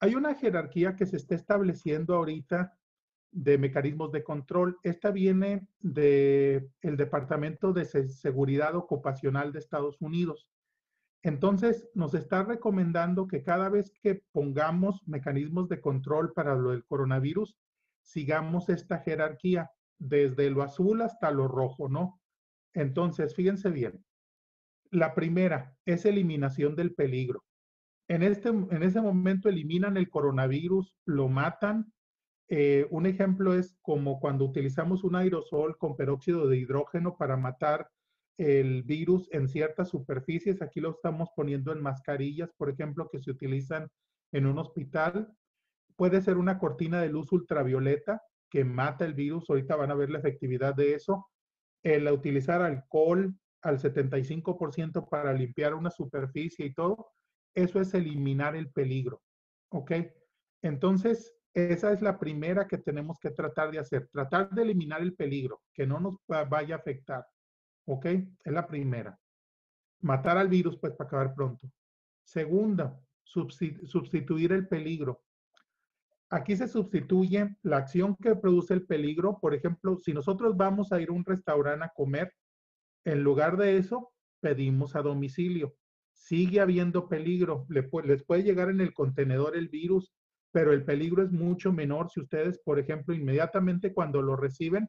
Hay una jerarquía que se está estableciendo ahorita de mecanismos de control. Esta viene del Departamento de Seguridad Ocupacional de Estados Unidos. Entonces, nos está recomendando que cada vez que pongamos mecanismos de control para lo del coronavirus, sigamos esta jerarquía, desde lo azul hasta lo rojo, ¿no? Entonces, fíjense bien. La primera es eliminación del peligro. En ese momento eliminan el coronavirus, lo matan. Un ejemplo es como cuando utilizamos un aerosol con peróxido de hidrógeno para matar el virus en ciertas superficies. Aquí lo estamos poniendo en mascarillas, por ejemplo, que se utilizan en un hospital. Puede ser una cortina de luz ultravioleta que mata el virus. Ahorita van a ver la efectividad de eso. El utilizar alcohol al 75% para limpiar una superficie y todo, eso es eliminar el peligro. ¿Ok? Entonces, esa es la primera que tenemos que tratar de hacer, tratar de eliminar el peligro, que no nos vaya a afectar. ¿Ok? Es la primera. Matar al virus, pues, para acabar pronto. Segunda, sustituir el peligro. Aquí se sustituye la acción que produce el peligro. Por ejemplo, si nosotros vamos a ir a un restaurante a comer, en lugar de eso, pedimos a domicilio. Sigue habiendo peligro. Les puede llegar en el contenedor el virus, pero el peligro es mucho menor si ustedes, por ejemplo, inmediatamente cuando lo reciben,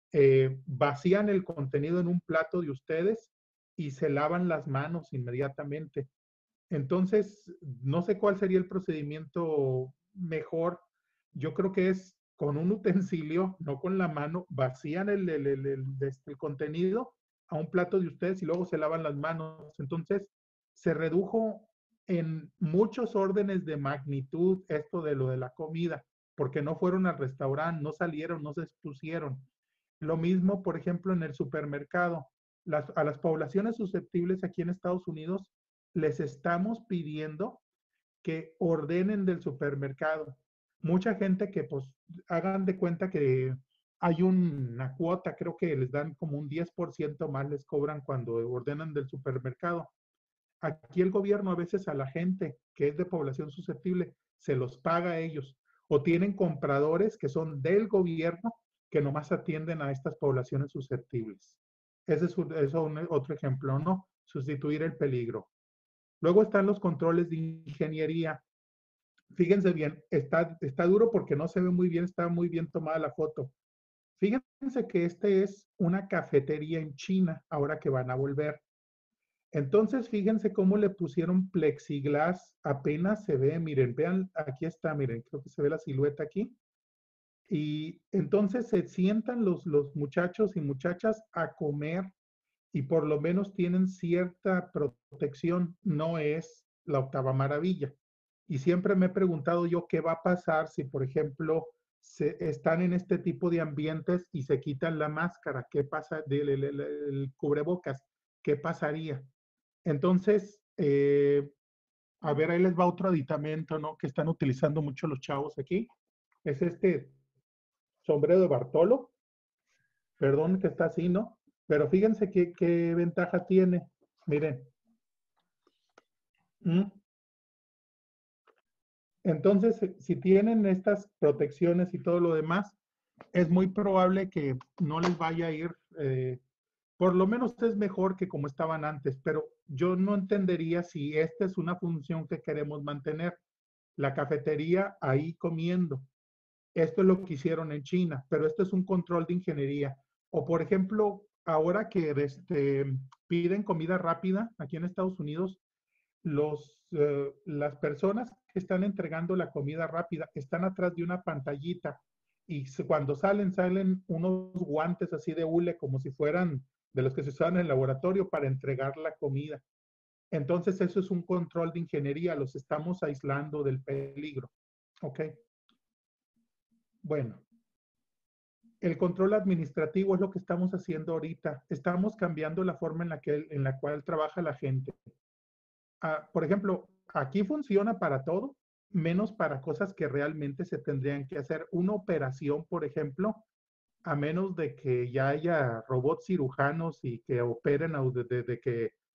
vacían el contenido en un plato de ustedes y se lavan las manos inmediatamente. Entonces, no sé cuál sería el procedimiento mejor. Yo creo que es con un utensilio, no con la mano, vacían el contenido a un plato de ustedes y luego se lavan las manos. Entonces, se redujo en muchos órdenes de magnitud esto de lo de la comida, porque no fueron al restaurante, no salieron, no se expusieron. Lo mismo, por ejemplo, en el supermercado. A las poblaciones susceptibles aquí en Estados Unidos les estamos pidiendo que ordenen del supermercado. Mucha gente que pues hagan de cuenta que hay una cuota, creo que les dan como un 10% más, les cobran cuando ordenan del supermercado. Aquí el gobierno a veces a la gente que es de población susceptible se los paga a ellos o tienen compradores que son del gobierno que nomás atienden a estas poblaciones susceptibles. Ese es otro ejemplo, ¿no? Sustituir el peligro. Luego están los controles de ingeniería. Fíjense bien, está duro porque no se ve muy bien, está muy bien tomada la foto. Fíjense que este es una cafetería en China, ahora que van a volver. Entonces, fíjense cómo le pusieron plexiglas, apenas se ve, miren, vean, aquí está, miren, creo que se ve la silueta aquí. Y entonces se sientan los muchachos y muchachas a comer y por lo menos tienen cierta protección, no es la octava maravilla. Y siempre me he preguntado yo qué va a pasar si, por ejemplo, están en este tipo de ambientes y se quitan la máscara, qué pasa el cubrebocas, qué pasaría. Entonces, a ver, ahí les va otro aditamento, ¿no? Que están utilizando mucho los chavos aquí. Es este sombrero de Bartolo. Perdón que está así, ¿no? Pero fíjense qué ventaja tiene. Miren. ¿Mm? Entonces, si tienen estas protecciones y todo lo demás, es muy probable que no les vaya a ir, por lo menos es mejor que como estaban antes, pero yo no entendería si esta es una función que queremos mantener. La cafetería ahí comiendo. Esto es lo que hicieron en China, pero esto es un control de ingeniería. O por ejemplo, ahora que piden comida rápida aquí en Estados Unidos, las personas que están entregando la comida rápida están atrás de una pantallita y cuando salen unos guantes así de hule como si fueran de los que se usaban en el laboratorio para entregar la comida. Entonces eso es un control de ingeniería, los estamos aislando del peligro. ¿Ok? Bueno, el control administrativo es lo que estamos haciendo ahorita. Estamos cambiando la forma en la cual trabaja la gente. Por ejemplo, aquí funciona para todo, menos para cosas que realmente se tendrían que hacer. Una operación, por ejemplo, a menos de que ya haya robots cirujanos y que operen de que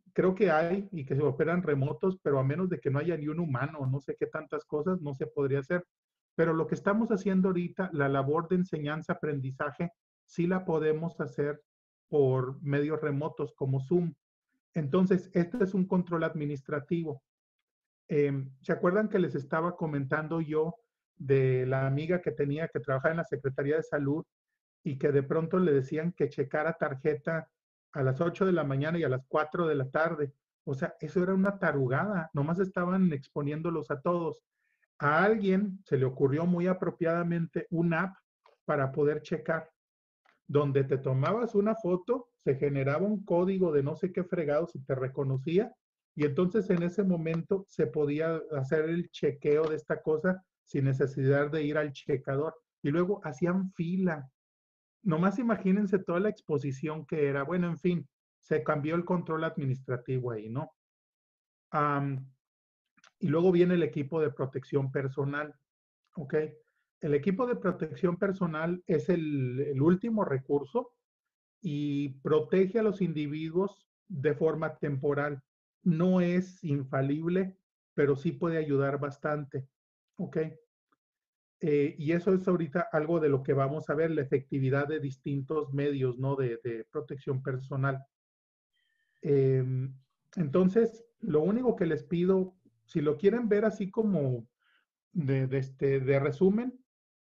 creo que hay y que se operan remotos, pero a menos de que no haya ni un humano, no sé qué tantas cosas, no se podría hacer. Pero lo que estamos haciendo ahorita, la labor de enseñanza-aprendizaje, sí la podemos hacer por medios remotos como Zoom. Entonces, este es un control administrativo. ¿Se acuerdan que les estaba comentando yo de la amiga que tenía que trabajar en la Secretaría de Salud y que de pronto le decían que checara tarjeta a las 8 de la mañana y a las 4 de la tarde? O sea, eso era una tarugada, nomás estaban exponiéndolos a todos. A alguien se le ocurrió muy apropiadamente una app para poder checar, donde te tomabas una foto, se generaba un código de no sé qué fregado si te reconocía, y entonces en ese momento se podía hacer el chequeo de esta cosa sin necesidad de ir al checador. Y luego hacían fila. Nomás imagínense toda la exposición que era. Bueno, en fin, se cambió el control administrativo ahí, ¿no? Am, y luego viene el equipo de protección personal, ¿ok? El equipo de protección personal es el último recurso y protege a los individuos de forma temporal. No es infalible, pero sí puede ayudar bastante, ¿ok? Y eso es ahorita algo de lo que vamos a ver, la efectividad de distintos medios, ¿no? De protección personal. Eh, entonces, lo único que les pido, si lo quieren ver así como de resumen,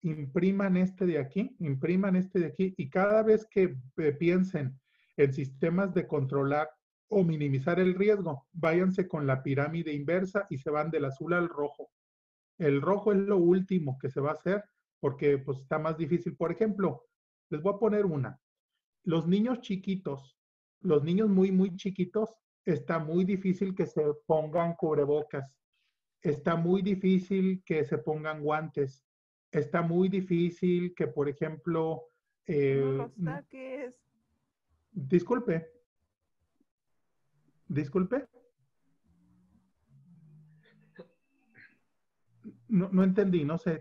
impriman este de aquí y cada vez que piensen en sistemas de controlar o minimizar el riesgo, váyanse con la pirámide inversa y se van del azul al rojo. El rojo es lo último que se va a hacer porque pues está más difícil. Por ejemplo, les voy a poner una. Los niños chiquitos, los niños muy, muy chiquitos, está muy difícil que se pongan cubrebocas. Está muy difícil que se pongan guantes. Está muy difícil que, por ejemplo, No lo saques. disculpe, disculpe, no, no entendí, no sé.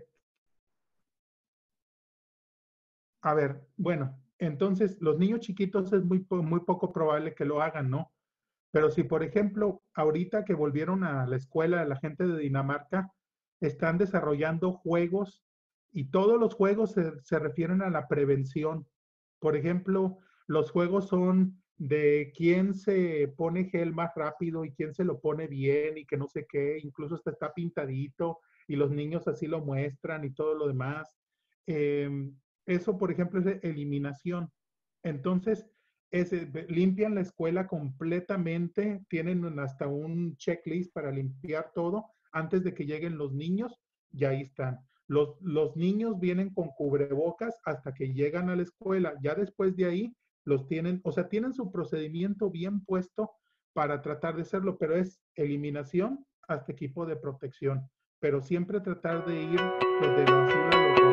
A ver, bueno, entonces los niños chiquitos es muy poco probable que lo hagan, ¿no? Pero si, por ejemplo, ahorita que volvieron a la escuela, la gente de Dinamarca, están desarrollando juegos y todos los juegos se refieren a la prevención. Por ejemplo, los juegos son de quién se pone gel más rápido y quién se lo pone bien y que no sé qué, incluso hasta está pintadito y los niños así lo muestran y todo lo demás. Eso, por ejemplo, es de eliminación. Entonces, limpian la escuela completamente, tienen hasta un checklist para limpiar todo antes de que lleguen los niños y ahí están. Los niños vienen con cubrebocas hasta que llegan a la escuela. Ya después de ahí los tienen, o sea, tienen su procedimiento bien puesto para tratar de hacerlo, pero es eliminación hasta equipo de protección. Pero siempre tratar de ir pues, de lo azul a lo